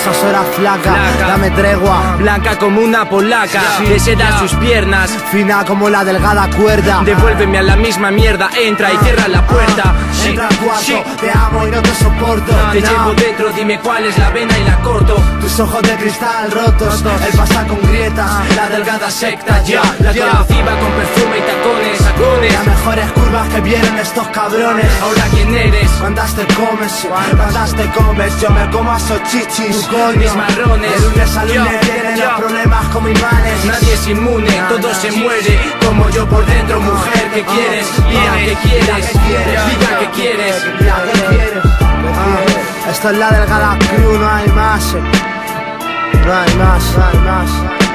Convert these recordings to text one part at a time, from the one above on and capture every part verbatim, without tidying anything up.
esas horas flaca, Flaca. dame tregua. Blanca como una polaca, Sí. de seda sus piernas. Fina como la delgada cuerda. Devuélveme a la misma mierda, entra y cierra la puerta. Sí, Entra al cuarto, sí. te amo y no te soporto. Te No. llevo dentro, dime cuál es la vena y la corto. Tus ojos de cristal rotos, el pasar con grietas, la delgada secta, ya, La ya. conociva con perfume y tacones, tacones. Las mejores curvas que vieron estos cabrones. Ahora quién eres, ¿Cuántas te comes? ¿Cuántas te comes? Yo me como a esos chichis, coño. mis marrones. De lunes a lunes Yo, vienen yo. los problemas como imanes. nadie es inmune, todo se muere. Como yo por dentro, mujer, ¿qué quieres? Diga que quieres, diga que quieres. Ya, ¿qué quieres? Ah, esto es la delgada crew, no hay más. eh. No hay más, no hay más.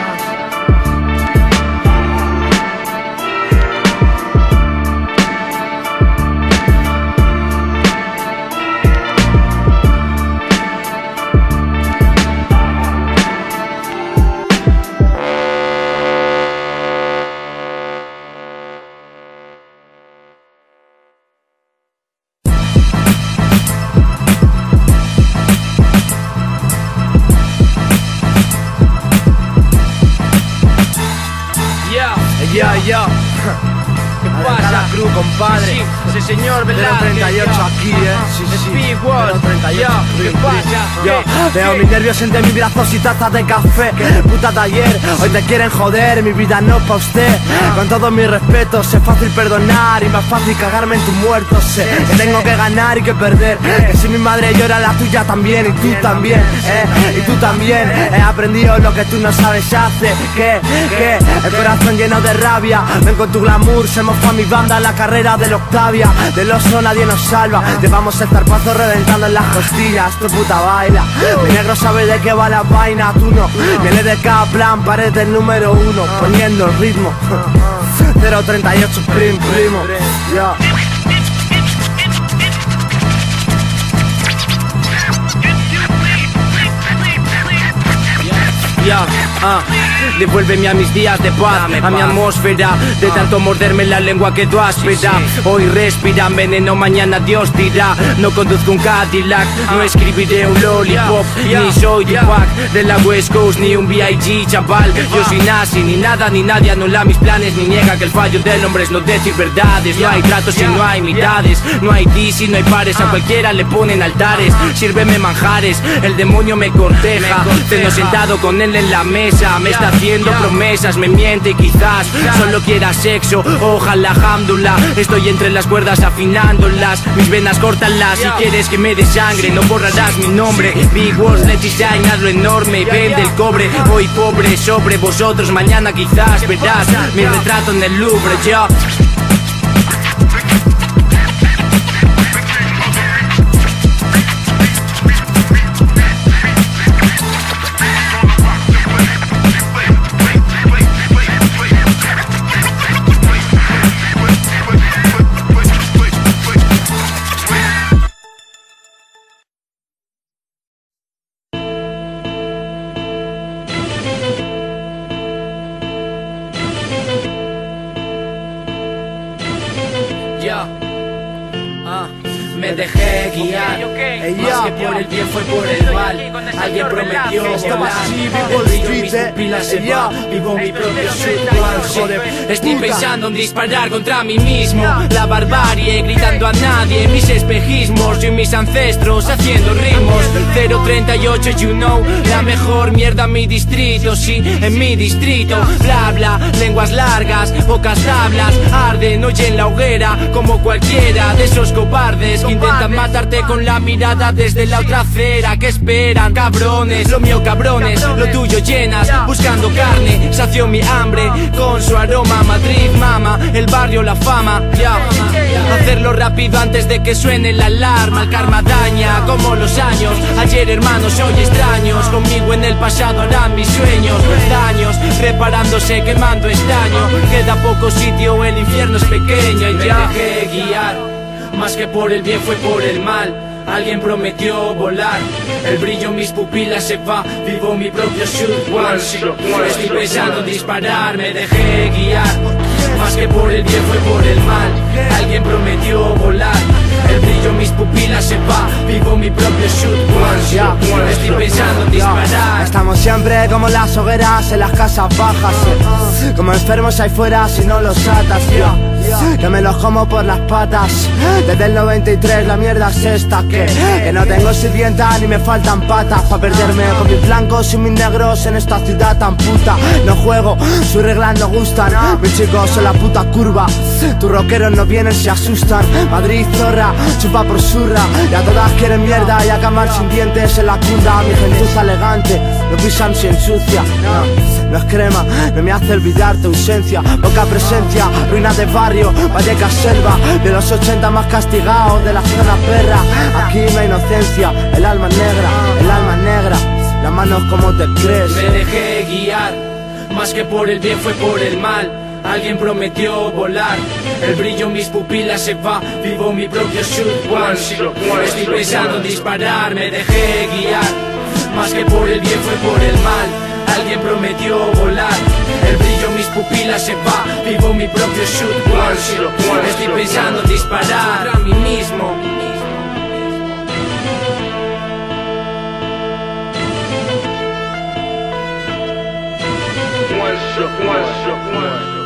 Ya, Ya, ya. ¿qué La pasa? delgada crew, compadre. Sí, sí señor, ¿verdad? treinta y ocho Ya. aquí, eh. Sí, sí, sí. Speed World. treinta y ocho. Ya, ¿qué pasa? Yo ¿Qué? veo ¿Qué? mis nervios entre mis brazos y tazas de café. Puta taller, hoy te quieren joder, mi vida no es pa' usted. Con todo mi respeto, sé fácil perdonar y más fácil cagarme en tu muerto. Sé que tengo que ganar y que perder, que si mi madre llora la tuya también y tú también, eh, y tú también. He aprendido lo que tú no sabes hace, que, que el corazón lleno de rabia. Ven con tu glamour, somos pa' mi banda la carrera del Octavia. Del oso nadie nos salva, llevamos el zarpazo reventando en las costillas. Tu puta baila, mi negro sabe de qué va la vaina, tú no. Viene de cada plan, pared del número uno, poniendo el ritmo. cero treinta y ocho prim, primo. Ya. Ya, ah, devuélveme a mis días de paz, a mi atmósfera. De tanto morderme la lengua quedó áspera. Hoy respira veneno, mañana Dios dirá. No conduzco un Cadillac, no escribiré un lollipop. Ni soy Tupac de la West Coast, ni un B I G chaval. Yo soy nazi, ni nada ni nadie anula mis planes, ni niega que el fallo del hombre es no decir verdades. No hay tratos y no hay mitades, no hay dis y no hay pares. A cualquiera le ponen altares, sírveme manjares, el demonio me corteja. Tengo sentado con él en la mesa, me está haciendo promesas, me miente y quizás solo quiera sexo. Ojalá, hamdullah, estoy entre las cuerdas afinándolas. Mis venas córtalas, si quieres que me dé sangre no borrarás mi nombre. Big Words, let it shine, hazlo enorme, vende el cobre. Hoy pobre sobre vosotros, mañana quizás verás mi retrato en el Louvre. Yo Ya, ah, me dejé guiar. Ey, Más ya. que por el bien fue por el mal. Alguien prometió Estaba volar. así, vivo El el brillo en street, mis eh. pupilas se Ey, va. ya. Vivo mi propio Joder, Joder, estoy puta. pensando en disparar contra mí mismo. La barbarie, gritando a nadie. Mis espejismos y mis ancestros haciendo ritmos. cero treinta y ocho, you know. La mejor mierda en mi distrito, sí, en mi distrito. Bla bla, lenguas largas, pocas tablas. Arden, oyen la hoguera como cualquiera de esos cobardes que intentan matarte con la mirada desde la otra acera. ¿Qué esperan, cabrones? Lo mío, cabrones, lo tuyo llenas. Buscando carne, sació mi hambre con su aroma. Madrid, mama, el barrio, la fama. Ya, hacerlo rápido antes de que suene la alarma. El karma daña como los años. Ayer hermanos, hoy extraños. Conmigo en el pasado harán mis sueños. Daños, preparándose, quemando estaño. Queda poco sitio, el infierno es pequeño. Y ya me dejé guiar, más que por el bien fue por el mal. Alguien prometió volar, el brillo en mis pupilas se va. Vivo mi propio shoot one. Estoy pensando en disparar, me dejé guiar, más que por el bien fue por el mal. Alguien prometió volar, el El brillo en mis pupilas se va, vivo mi propio shoot one, yeah, one. Estoy pensando en disparar, yeah. Estamos siempre como las hogueras en las casas bajas, eh. Como enfermos ahí fuera si no los atas, yeah. Que me los como por las patas. Desde el noventa y tres la mierda es esta, que, que no tengo sirvienta ni me faltan patas pa' perderme con mis blancos y mis negros en esta ciudad tan puta. No juego, sus reglas no gustan. Mis chicos son la puta curva, tus rockeros no vienen, se asustan. Madrid zorra, chupa por surra, y a todas quieren mierda y acaban sin dientes en la cunda. Mi gentuza elegante, no pisan si ensucia. No, no es crema, no me hace olvidar tu ausencia. Poca presencia, ruina de barrio, Vallecas selva, de los ochenta más castigados de la zona perra. Aquí no hay inocencia, el alma es negra, el alma es negra. Las manos como te crees. Me dejé guiar, más que por el bien fue por el mal. Alguien prometió volar, el brillo en mis pupilas se va, vivo mi propio shoot one. Estoy pensando en disparar, me dejé guiar, más que por el bien fue por el mal. Alguien prometió volar, el brillo en mis pupilas se va, vivo mi propio shoot one. Estoy pensando en disparar a mí mismo. One shot, one shot, one shot.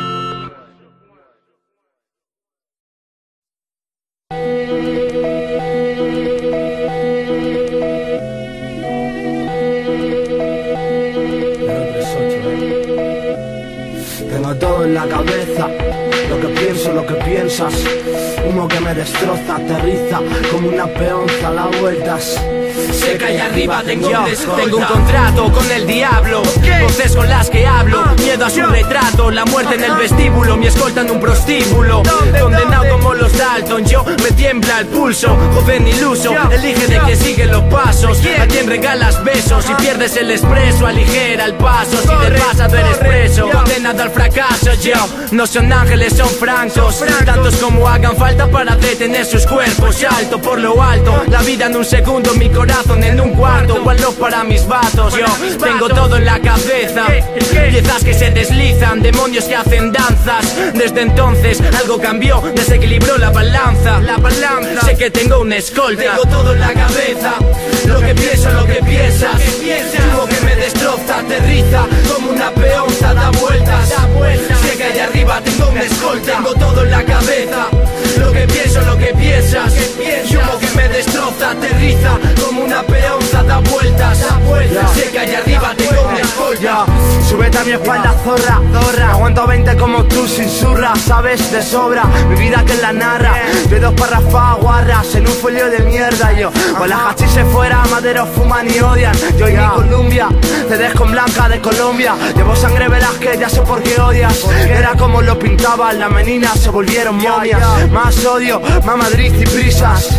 Tengo todo en la cabeza, lo que pienso, lo que piensas. Humo que me destroza, aterriza como una peonza, da vueltas. Sé que allá arriba tengo un descontra. Tengo un contrato con el diablo, okay. Voces con las que hablo, miedo a su retrato, la muerte en el vestíbulo, mi escolta en un prostíbulo. Condenado como los Dalton, yo me tiembla el pulso, joven iluso, elige de que siguen los pasos. A quien regalas besos, si pierdes el expreso, aligera el paso. Si te pasas eres preso, condenado al fracaso. Yo, no son ángeles, son francos, tantos como hagan falta para detener sus cuerpos. Alto por lo alto, la vida en un segundo, mi corazón en un cuarto, guardo para mis vatos. Yo tengo todo en la cabeza, piezas que se deslizan, demonios que hacen danzas. Desde entonces algo cambió, desequilibró la balanza. La balanza. Sé que tengo una escolta. Tengo todo en la cabeza, lo que pienso, lo que piensas. Humo que me destroza, aterriza como una peonza, da vueltas. Sé que allá arriba tengo una escolta. Tengo todo en la cabeza, lo que pienso, lo que piensas. Humo que me destroza, aterriza como una peonza, da vueltas. Sé que allá arriba tengo una escolta. Súbete a mi espalda, zorra, zorra. Aguanto veinte como tú sin surra, sabes de sobra mi vida que la narra. De dos parrafas guarras en un folio de mierda. Yo con las hachís fuera, maderos fuman y odian. Yo y mi Columbia, C Ds con Blanca de Colombia. Llevo sangre, verás que ya sé por qué odias. Era como lo pintaban, las meninas se volvieron momias. Más odio, más Madrid y prisas.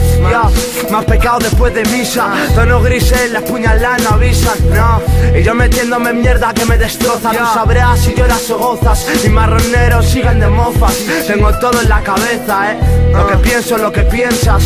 Más pecado después de misa. Tonos grises, las puñalas no avisan, no. Y yo metiéndome en mierda que me destroza. No sabrás si lloras o gozas. Mis marroneros siguen de mofas. Tengo todo en la cabeza, eh. Lo que pienso, lo que piensas.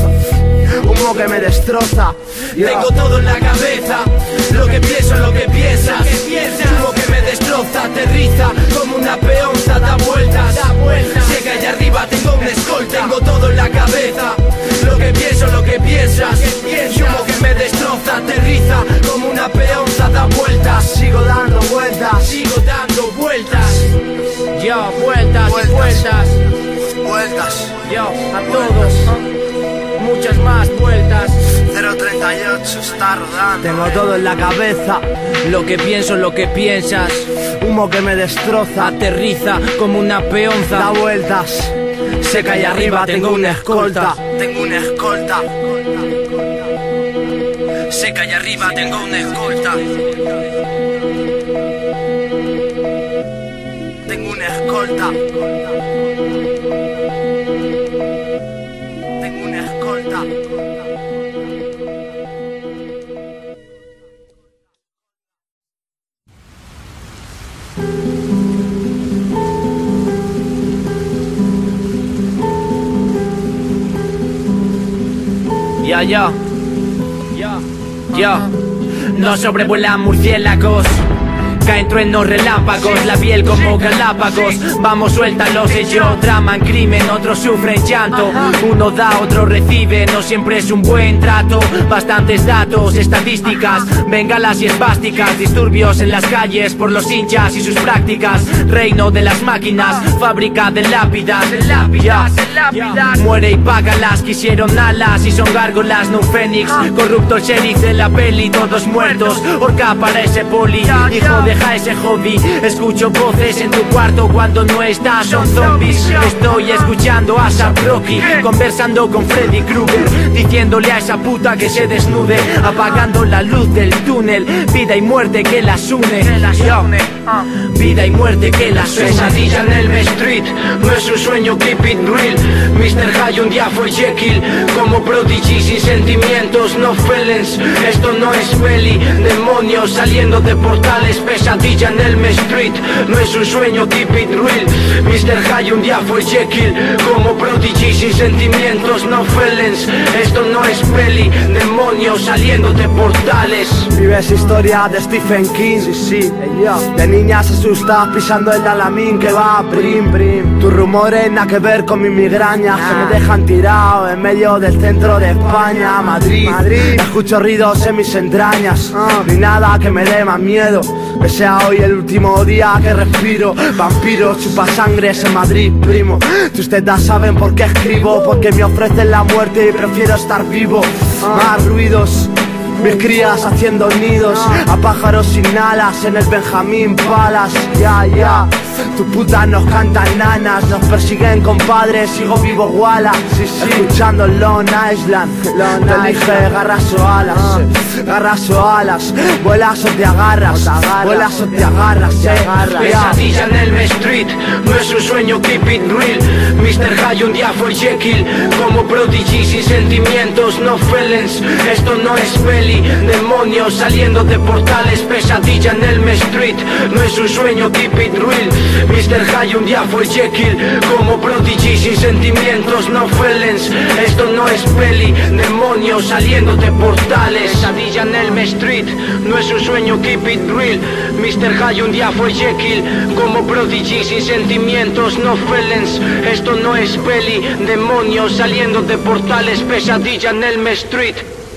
Humo que me destroza. Tengo todo en la cabeza, lo que pienso, lo que piensas. Humo que me destroza, aterriza como una peonza, da vueltas. Sé que allá arriba tengo una escolta. Tengo todo en la cabeza, lo que pienso, lo que piensas. Humo que me destroza, aterriza como una peonza, da vueltas. Sigo dando vueltas, sigo dando vueltas. Yo, vueltas, vueltas, vueltas. Vueltas. Yo, a todos. Muchas más vueltas. Cero treinta y ocho está rodando. Tengo todo en la cabeza, lo que pienso, lo que piensas. Humo que me destroza, aterriza como una peonza, da vueltas. Sé que allá arriba tengo una escolta. Tengo una escolta. Sé que allá arriba tengo una escolta. Tengo una escolta. Tengo una escolta. Ya, ya, ya, ya. No sobrevuelan murciélagos, caen truenos relámpagos, la piel como Galápagos. Vamos, suéltalos, ellos traman crimen, otros sufren llanto. Uno da, otro recibe, no siempre es un buen trato. Bastantes datos, estadísticas, bengalas y esvásticas, disturbios en las calles por los hinchas y sus prácticas. Reino de las máquinas, fábrica de lápidas, yeah. Muere y págalas, quisieron alas y son gárgolas, no fénix. Corrupto el sheriff de la peli, todos muertos. Orca para ese poli, hijo deja ese hobby. Escucho voces en tu cuarto cuando no estás, son zombies. Estoy escuchando a A$ap Rocky, conversando con Freddy Krueger, diciéndole a esa puta que se desnude, apagando la luz del túnel. Vida y muerte que las une, yo. Vida y muerte que las une. Pesadilla en Elm Street, no es un sueño, keep it real. mister Hyde un día fue Jekyll, como Prodigy sin sentimientos, no feelings. Esto no es peli, demonios saliendo de portales. Pesadilla en Elm Street, no es un sueño, keep it real. mister Hyde un día fue Jekyll, como Prodigy sin sentimientos, no feelings. Esto no es peli, demonios saliendo de portales. Vives historia de Stephen King, sí, sí, de niña se asusta pisando el alamín que va prim, prim. Tus rumores nada que ver con mi migraña, que me dejan tirado en medio del centro de España. Madrid, Madrid. Escucho ruidos en mis entrañas, ni nada que me dé más miedo, que sea hoy el último día que respiro. Vampiros, chupasangres en Madrid, primo. Tus tetas saben por qué escribo, porque me ofrecen la muerte y prefiero estar vivo. Más ruidos, mis crías haciendo nidos, a pájaros sin alas en el Benjamín Palace. Ya, ya, tu puta nos cantan nanas, nos persiguen compadres, sigo vivo Walla. Sí, sí. Escuchando Long Island, Long te dije garras o alas, garras o alas, vuelas o te agarras, vuelas o te agarras, eh. Pesadilla en Elm Street, no es un sueño, keep it real. mister Hyde un día fue Jekyll, como Prodigy sin sentimientos, no feelings. Esto no es peli, demonios saliendo de portales. Pesadilla en Elm Street, no es un sueño, keep it real. mister Hyde un día fue Jekyll, como Prodigy sin sentimientos, no feelings. Esto no es peli, demonios saliendo de portales. Pesadilla en Elm Street, no es un sueño, keep it real. mister Hyde un día fue Jekyll, como Prodigy sin sentimientos, no feelings. Esto no es peli, demonios saliendo de portales. Pesadilla en Elm Street.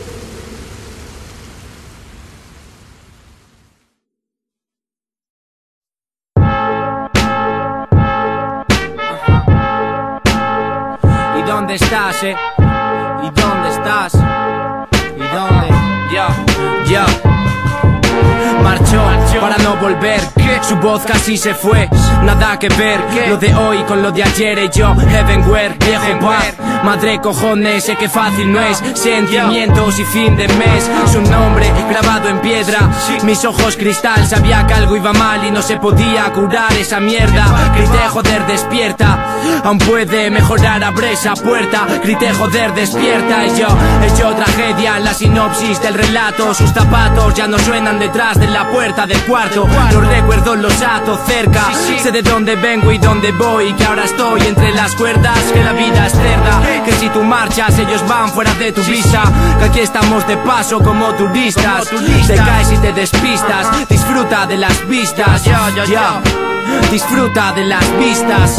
¿Dónde estás, eh? ¿Y dónde estás? ¿Y dónde? Ya, ya. Marchó para no volver, su voz casi se fue. Nada que ver lo de hoy con lo de ayer. Y yo, Heavenware, viejo paz. Madre cojones, sé que fácil no es. Sentimientos y fin de mes, su nombre grabado en piedra. Mis ojos cristal, sabía que algo iba mal y no se podía curar esa mierda. Grité joder despierta, aún puede mejorar, abre esa puerta. Grité joder despierta y yo, hecho tragedia. La sinopsis del relato, sus zapatos ya no suenan detrás de la puerta del cuarto. Los recuerdos los ato cerca, sé de dónde vengo y dónde voy, que ahora estoy entre las cuerdas, que la vida es cerda. Que si tú marchas ellos van fuera de tu vista, que aquí estamos de paso como turistas. Te caes y te despistas, disfruta de las vistas, yeah. Disfruta de las vistas.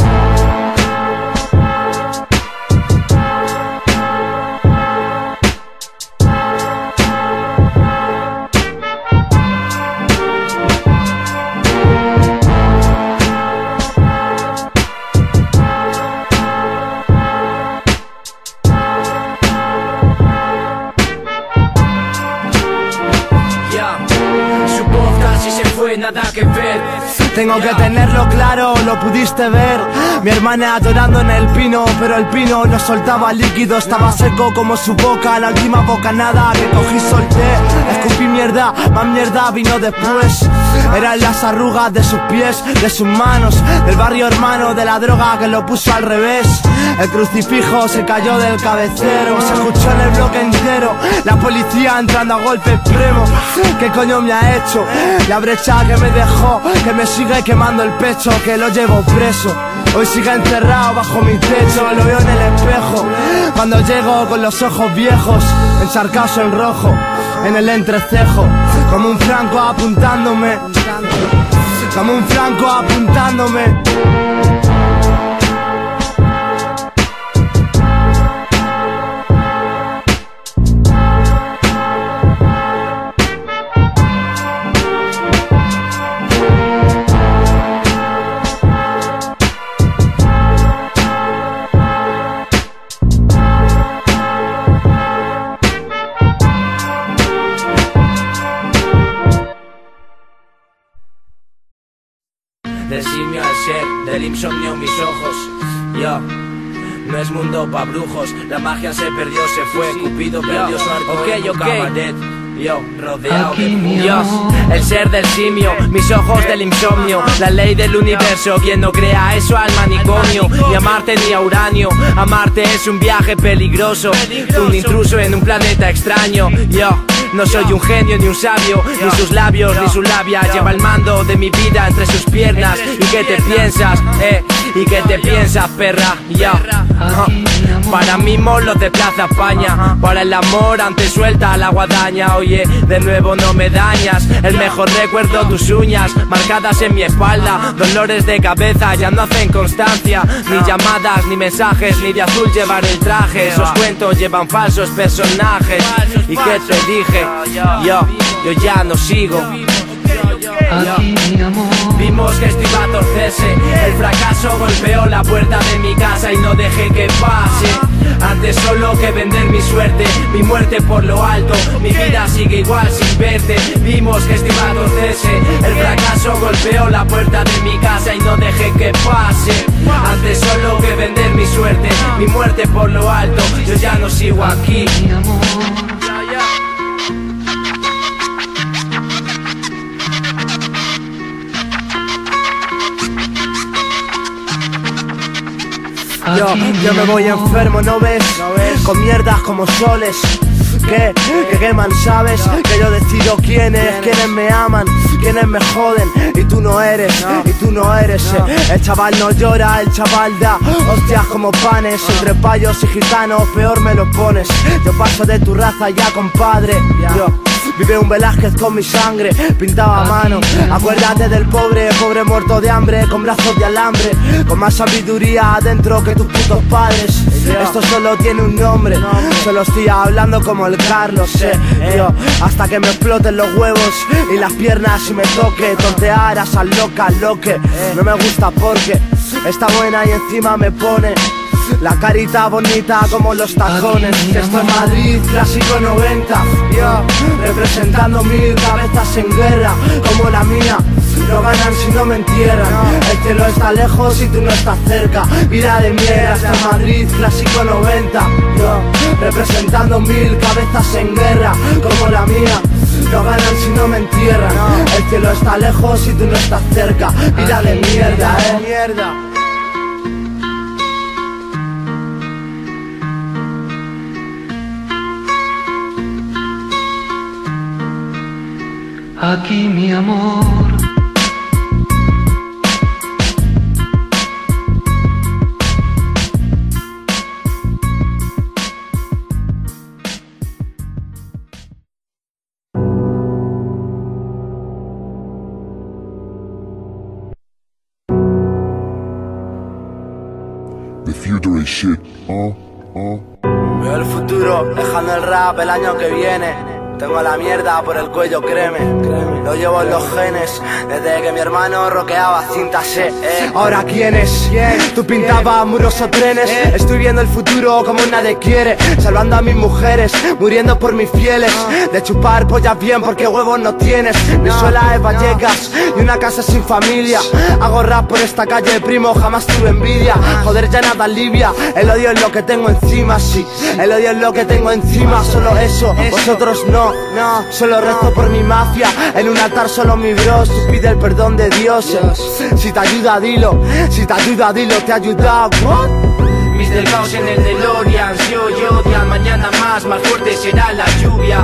Nada que ver. Tengo que tenerlo claro, lo pudiste ver. Mi hermana adorando en el pino, pero el pino no soltaba líquido, estaba seco como su boca. La última bocanada que cogí solté, escupí mierda, más mierda vino después. Eran las arrugas de sus pies, de sus manos, del barrio hermano de la droga que lo puso al revés. El crucifijo se cayó del cabecero, se escuchó en el bloque entero. La policía entrando a golpe extremo. ¿Qué coño me ha hecho? La brecha que me dejó, que me sigue quemando el pecho, que lo llevo preso. Hoy sigue encerrado bajo mi techo, lo veo en el espejo. Cuando llego con los ojos viejos, encharcados en rojo. en el entrecejo, como un franco apuntándome, como un franco apuntándome. Del simio al ser, del insomnio mis ojos. Yo, no es mundo pa' brujos. La magia se perdió, se fue. Cupido perdió su arco. Ok, ok. Cabaret. Yo, rodeado de yo, el ser del simio, mis ojos del insomnio, la ley del universo, quien no crea eso al manicomio. Ni a Marte ni a Uranio, amarte es un viaje peligroso, un intruso en un planeta extraño. Yo no soy un genio ni un sabio, ni sus labios ni sus labias. Lleva el mando de mi vida entre sus piernas. ¿Y qué te piensas, eh? ¿Y qué te piensas, perra? Yo, uh, para mí molos de Plaza España, para el amor antes suelta la guadaña. Oye, de nuevo no me dañas, el mejor recuerdo tus uñas marcadas en mi espalda. Dolores de cabeza ya no hacen constancia, ni llamadas, ni mensajes, ni de azul llevar el traje. Esos cuentos llevan falsos personajes. ¿Y qué te dije? Yo, yo ya no sigo. Aquí, mi amor. Vimos que esto iba a torcerse. El fracaso golpeó la puerta de mi casa y no dejé que pase. Antes solo que vender mi suerte, mi muerte por lo alto. Mi vida sigue igual sin verte. Vimos que esto iba a torcerse. El fracaso golpeó la puerta de mi casa y no dejé que pase. Antes solo que vender mi suerte, mi muerte por lo alto. Yo ya no sigo aquí, mi amor. Yo, yo me voy enfermo, ¿no ves? Con mierdas como soles que, que queman, ¿sabes? Que yo decido quiénes, quiénes me aman, quiénes me joden. Y tú no eres, y tú no eres eh. El chaval no llora, el chaval da hostias como panes. Entre payos y gitanos peor me lo pones. Yo paso de tu raza ya, compadre. Yo vive un Velázquez con mi sangre, pintaba a mano. Acuérdate del pobre, pobre muerto de hambre, con brazos de alambre, con más sabiduría adentro que tus putos padres. Esto solo tiene un nombre, solo estoy hablando como el Carlos, eh. Yo, hasta que me exploten los huevos y las piernas y me toque tontear a esas locas, loque. No me gusta porque está buena y encima me pone la carita bonita como los tacones. Esto es Madrid, clásico noventa. Yo, representando mil cabezas en guerra como la mía. No ganan si no me entierran. El cielo está lejos y tú no estás cerca. Vida de mierda, esto es Madrid, clásico noventa. Yo, representando mil cabezas en guerra como la mía. No ganan si no me entierran. El cielo está lejos y tú no estás cerca. Vida de mierda, eh. Mierda. Aquí, mi amor. The future is shit, oh, oh. Veo el futuro, dejando el rap el año que viene. Tengo la mierda por el cuello, créeme, créeme. Lo llevo en los genes, desde que mi hermano roqueaba cintas, eh, eh. Ahora ¿quién es? Tú pintabas muros o trenes. Estoy viendo el futuro como nadie quiere, salvando a mis mujeres, muriendo por mis fieles. De chupar pollas bien porque huevos no tienes. Mi suela es Vallecas y una casa sin familia. Hago rap por esta calle, primo, jamás tuve envidia. Joder, ya nada alivia, el odio es lo que tengo encima, sí. El odio es lo que tengo encima, solo eso, vosotros no. No, solo rezo por mi mafia. En un altar solo mi bros. Tú pide el perdón de Dios. Si te ayuda, dilo. Si te ayuda, dilo. Te ha ayudado. What? Mis del caos en el DeLorean. Si hoy odian, mañana más, más fuerte será la lluvia.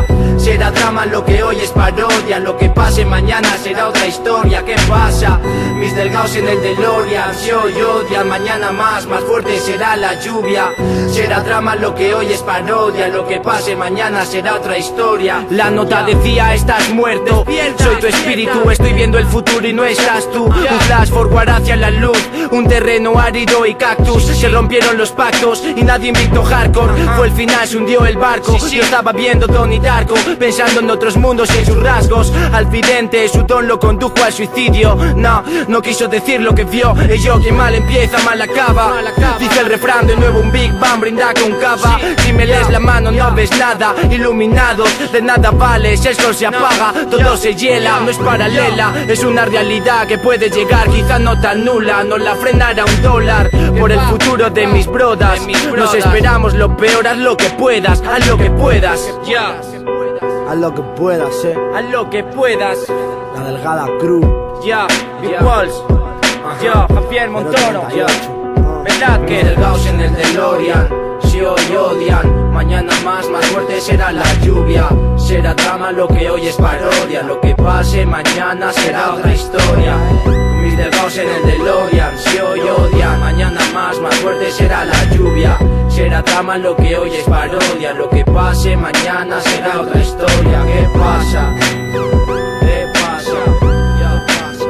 será drama, lo que hoy es parodia. Lo que pase mañana será otra historia. ¿Qué pasa? Mis delgados en el DeLorean se hoy odian, mañana más, más fuerte será la lluvia. Será drama, lo que hoy es parodia. Lo que pase mañana será otra historia. La nota decía estás muerto, soy tu espíritu, estoy viendo el futuro y no estás tú. Un flash forward hacia la luz, un terreno árido y cactus. Se rompieron los pactos y nadie invicto hardcore. Fue el final, se hundió el barco. Yo estaba viendo Donnie Darko, pensando en otros mundos y en sus rasgos. Al vidente, su don lo condujo al suicidio. No, no quiso decir lo que vio. Y yo, quien mal empieza, mal acaba. Dice el refrán, de nuevo un Big Bang, brinda con cava. Si me lees la mano no ves nada. Iluminados, de nada vale. Si el sol se apaga, todo se hiela. No es paralela, es una realidad que puede llegar, quizá no tan nula. No la frenará un dólar por el futuro de mis brodas. Nos esperamos lo peor, haz lo que puedas, haz lo que puedas. Ya, Haz lo que puedas, eh. haz lo que puedas. La delgada crew. Ya, Big Walls. Ya, Javier Montoro. Ya, verdad que delgados en el DeLorean se hoy odian, mañana más, más fuerte será la lluvia. Será drama, lo que hoy es parodia. Lo que pase mañana será otra historia. Con mis delgados en el DeLorean se hoy odian, mañana más, más fuerte será la lluvia. Será drama, lo que hoy es parodia. Lo que pase mañana será otra historia. ¿Qué pasa? ¿Qué pasa? Ya pasa.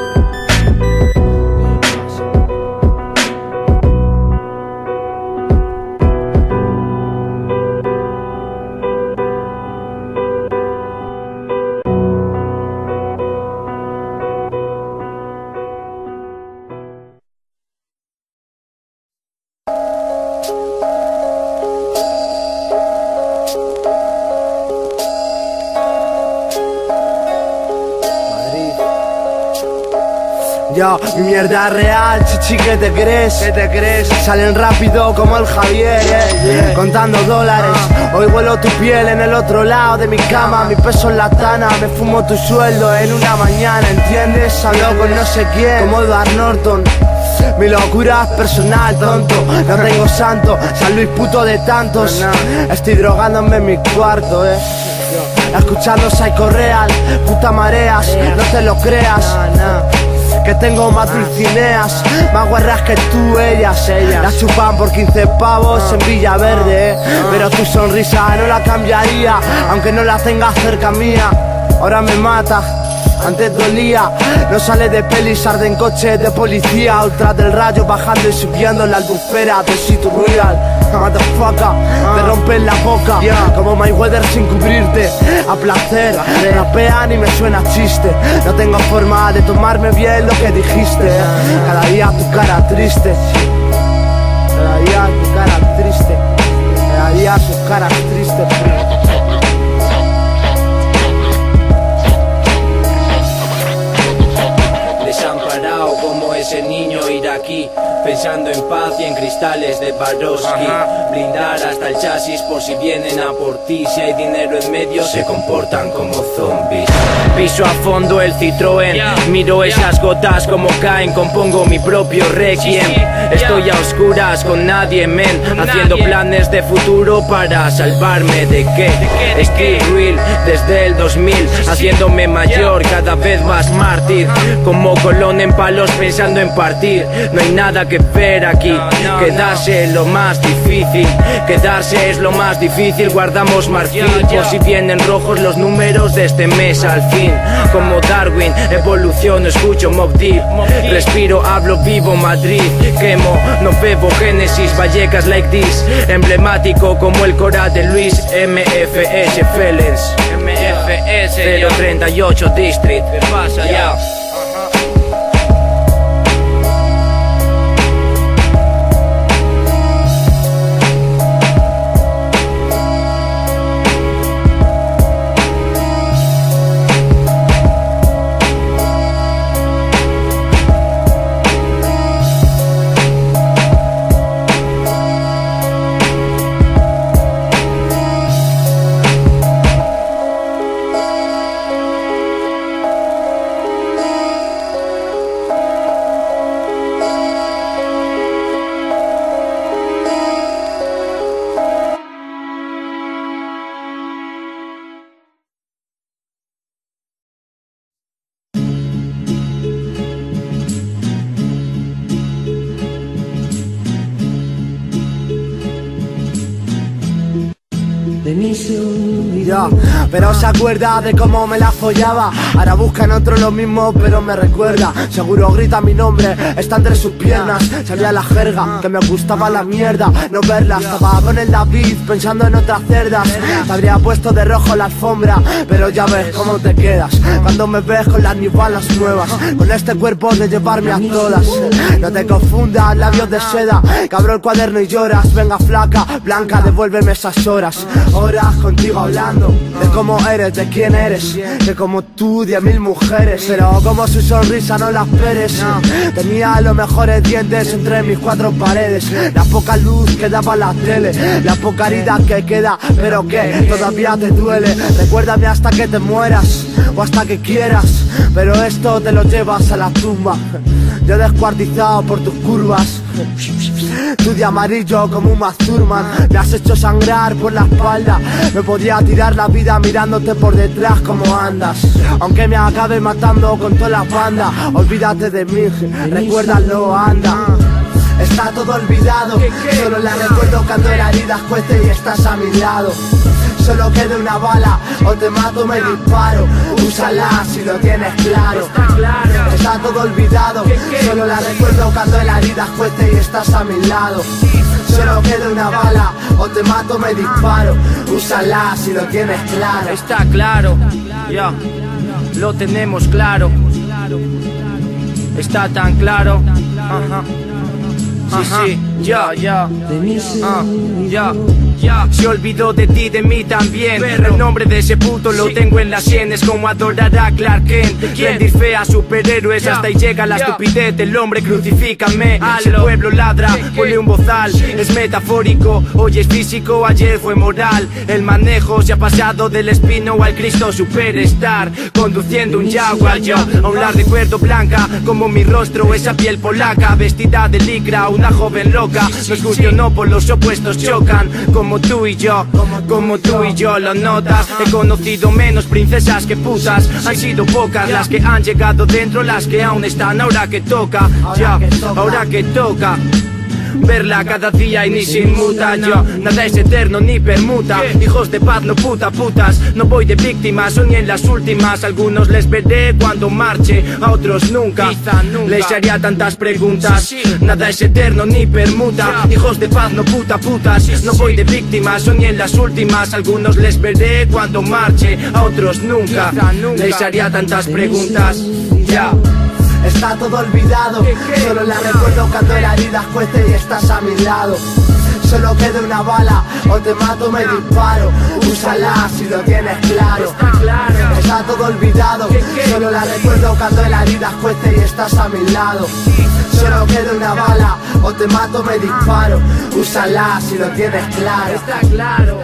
Yo, mi mierda es real, chichi, ¿qué te crees? ¿Qué te crees? Salen rápido como el Javier, eh, yeah. Contando dólares, hoy vuelo tu piel en el otro lado de mi cama. Mi peso en la tana, me fumo tu sueldo en una mañana, ¿entiendes? Hablo con no sé quién, como Edward Norton. Mi locura es personal, tonto. No tengo santo, San Luis puto de tantos. Estoy drogándome en mi cuarto, eh. Escuchando Psycho Real, puta mareas, no te lo creas. Que tengo más dulcineas, más guarras que tú, ellas, ellas. Las chupan por quince pavos en Villaverde, eh. Pero tu sonrisa no la cambiaría, aunque no la tengas cerca mía. Ahora me mata, antes dolía. No sale de pelis, arde en coches de policía. Ultra del rayo bajando y subiendo en la albufera de Situ Real. Motherfucker, te rompen la boca como Mayweather sin cubrirte. A placer, rapean y me suena chiste. No tengo forma de tomarme bien lo que dijiste. Cada día tu cara triste, cada día tu cara triste, cada día tu cara triste. Desamparado como ese niño iraquí, pensando en paz y en cristales de Swarovski. Blindar hasta el chasis por si vienen a por ti. Si hay dinero en medio se comportan como zombies. Piso a fondo el Citroën, miro esas gotas como caen, compongo mi propio requiem. Estoy a oscuras con nadie, men, haciendo planes de futuro para salvarme de qué. Estoy real desde el dos mil, haciéndome mayor, cada vez más mártir. Como Colón en palos pensando en partir. No hay nada que ver aquí, quedarse es lo más difícil. Quedarse es lo más difícil, guardamos marfil por si vienen rojos los números de este mes al fin. Como Darwin, evoluciono, escucho Mobb Deep. Respiro, hablo, vivo Madrid. Quemo, no bebo Génesis, Vallecas like this. Emblemático como el Cora de Luis. M F S Felens, M F S cero treinta y ocho District. ¿Qué pasa ya? Ya, pero se acuerda de cómo me la follaba. Ahora busca en otro lo mismo, pero me recuerda. Seguro grita mi nombre, está entre sus piernas. Sabía la jerga, que me gustaba la mierda. No verla, estaba con el David pensando en otras cerdas. Te habría puesto de rojo la alfombra, pero ya ves cómo te quedas cuando me ves con las New Balance nuevas, con este cuerpo de llevarme a todas. No te confundas, labios de seda, que abro el cuaderno y lloras. Venga flaca, blanca, devuélveme esas horas. Horas contigo hablando de cómo eres, de quién eres, que como tú diez mil mujeres, pero como su sonrisa no la esperes. Tenía los mejores dientes entre mis cuatro paredes, la poca luz que daba la tele, la poca herida que queda, pero que todavía te duele. Recuérdame hasta que te mueras o hasta que quieras, pero esto te lo llevas a la tumba. Yo descuartizado por tus curvas, tú de amarillo como un Mazurman. Me has hecho sangrar por la espalda, me podría tirar la vida mirándote por detrás como andas. Aunque me acabe matando con toda la banda, olvídate de mí, recuérdalo, anda. Está todo olvidado, solo la recuerdo cuando la herida cueste y estás a mi lado. Solo quede una bala, o te mato o me disparo. Úsala si lo tienes claro. Está todo olvidado, solo la recuerdo cuando la herida cueste y estás a mi lado. Solo queda una bala, o te mato o me disparo. Úsala si lo tienes claro. Está claro, ya, lo tenemos claro. Está tan claro. Ajá. Sí, sí, ya, ya, ah, ya, ya. Se olvidó de ti, de mí también. El nombre de ese puto lo tengo en las sienes, como adorar a Clark Kent. Rendir fe a superhéroes hasta ahí llega la estupidez del hombre, crucifícame. Si el pueblo ladra, ponle un bozal. Es metafórico, hoy es físico, ayer fue moral. El manejo se ha pasado del espino al Cristo superstar, conduciendo un Jaguar. Yo aún la recuerdo blanca como mi rostro, esa piel polaca, vestida de licra, una joven loca. Nos fusionó por los opuestos chocan, como tú y yo, como tú y yo, lo notas. He conocido menos princesas que putas, han sido pocas las que han llegado dentro, las que aún están. Ahora que toca, ya, ahora que toca verla cada día y ni se inmuta. Yo, nada es eterno ni permuta. Hijos de paz, no puta putas. No voy de víctimas o ni en las últimas. Algunos les veré cuando marche, a otros nunca. Les haría tantas preguntas. Nada es eterno ni permuta. Hijos de paz, no puta putas. No voy de víctimas o ni en las últimas. Algunos les veré cuando marche, a otros nunca. Les haría tantas preguntas. Ya. Está todo olvidado, solo la recuerdo cuando la herida cueste y estás a mi lado. Solo queda una bala, o te mato o me disparo. Úsala si lo tienes claro. Está todo olvidado, solo la recuerdo cuando la herida cueste y estás a mi lado. Solo queda una bala, o te mato o me disparo. Úsala si lo tienes claro. Está claro.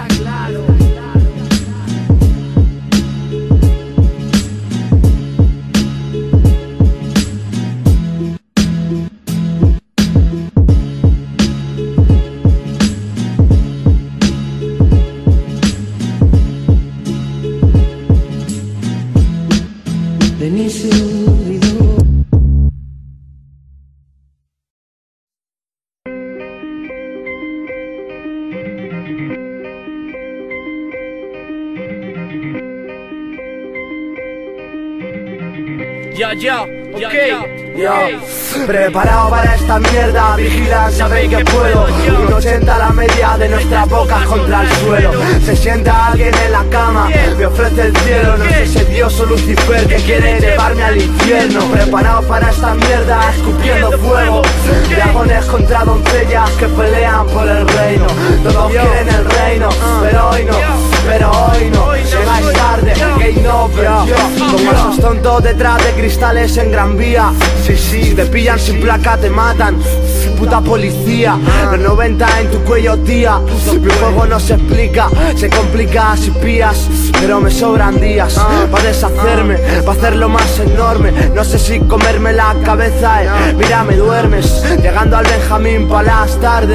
Ya, ya, ok, yo, preparado para esta mierda, vigila, sabéis que puedo. Un ochenta la media de nuestras bocas contra el suelo. Se sienta alguien en la cama, me ofrece el cielo. No sé si es Dios o Lucifer que quiere llevarme al infierno. Preparado para esta mierda, escupiendo fuego. Dragones contra doncellas que pelean por el reino. Todos quieren el reino, pero hoy no, pero hoy no. Llegáis tarde, game over, yo. Como esos tontos detrás de cristales en Gran Vía. Sí, sí, te pillan sin placa, te matan. Puta policía, los noventa en tu cuello, tía. Mi juego no se explica, se complica si pías. Pero me sobran días para deshacerme, para hacerlo más enorme. No sé si comerme la cabeza, eh. Mira, me duermes, llegando al Benjamín Palace tarde.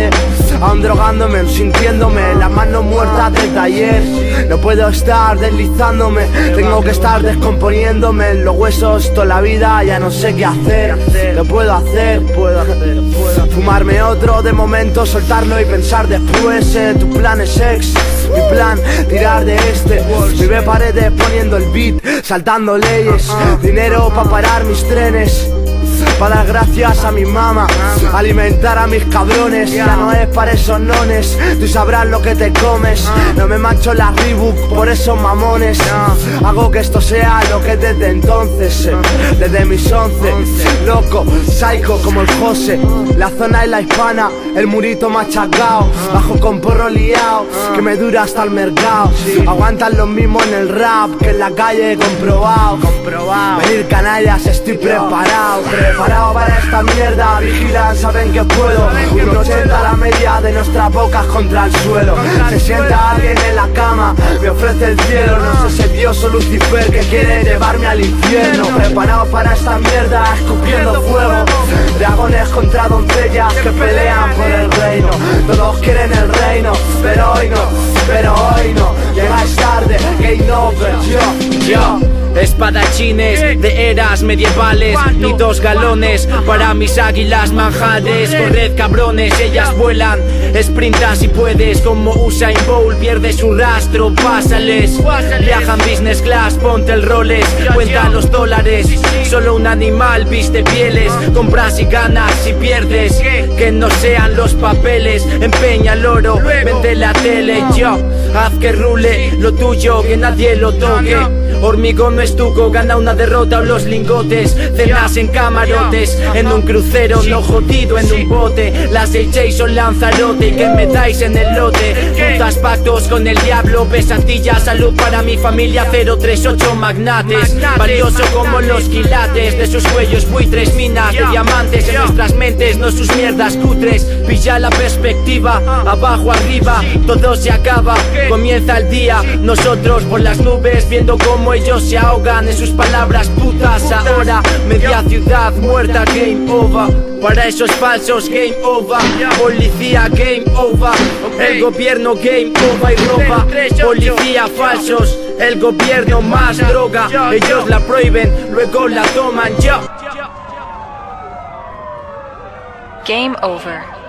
aún drogándome, sintiéndome las manos muertas del taller. No puedo estar deslizándome, tengo que estar descomponiéndome en los huesos toda la vida, ya no sé qué hacer. Lo puedo hacer, puedo hacer, puedo fumarme otro de momento, soltarlo y pensar después. eh, Tu plan es ex, mi plan tirar de este. Vive paredes poniendo el beat, saltando leyes. Dinero pa' parar mis trenes, para dar gracias a mi mamá, alimentar a mis cabrones. Ya no es para esos nones, tú sabrás lo que te comes. No me mancho la Reebok por esos mamones. Hago que esto sea lo que desde entonces, eh, desde mis once. Loco, psycho como el José. La zona es la hispana, el murito machacao. Bajo con porro liao, que me dura hasta el mercado. Aguantan los mismos en el rap que en la calle, comprobado. Venir canallas, estoy preparado. Preparado para esta mierda, vigilan, saben que puedo. Un ochenta la media de nuestras bocas contra el suelo. Se sienta alguien en la cama, me ofrece el cielo. No sé si es Dios o Lucifer que quiere llevarme al infierno. Preparado para esta mierda, escupiendo fuego. Dragones contra doncellas que pelean por el reino. Todos quieren el reino, pero hoy no, pero hoy no. Llegáis tarde, game over, yo, yo. Espadachines de eras medievales, ni dos galones para mis águilas manjares. Corred cabrones, ellas vuelan, sprinta si puedes como Usain Bolt, pierde su rastro, pásales. Viajan business class, ponte el Rolex, cuenta los dólares. Solo un animal viste pieles, compras y ganas y pierdes. Que no sean los papeles, empeña el oro, vende la tele. Yo, haz que rule lo tuyo, que nadie lo toque. Hormigón no estuco, gana una derrota o los lingotes. Cenas en camarotes, en un crucero, no jodido en un bote. Las H son Lanzarote y que me dais en el lote. Putas pactos con el diablo, pesadillas, salud para mi familia. Cero tres ocho magnates, valioso como los quilates. De sus cuellos buitres, minas de diamantes. En nuestras mentes, no sus mierdas cutres. Pilla la perspectiva, abajo, arriba, todo se acaba. Comienza el día, nosotros por las nubes viendo cómo ellos se ahogan en sus palabras putas. Ahora media ciudad muerta, game over. Para esos falsos, game over. Policía, game over. El gobierno, game over y roba. Policía, falsos. El gobierno, más droga. Ellos la prohíben, luego la toman. Yo. Game over.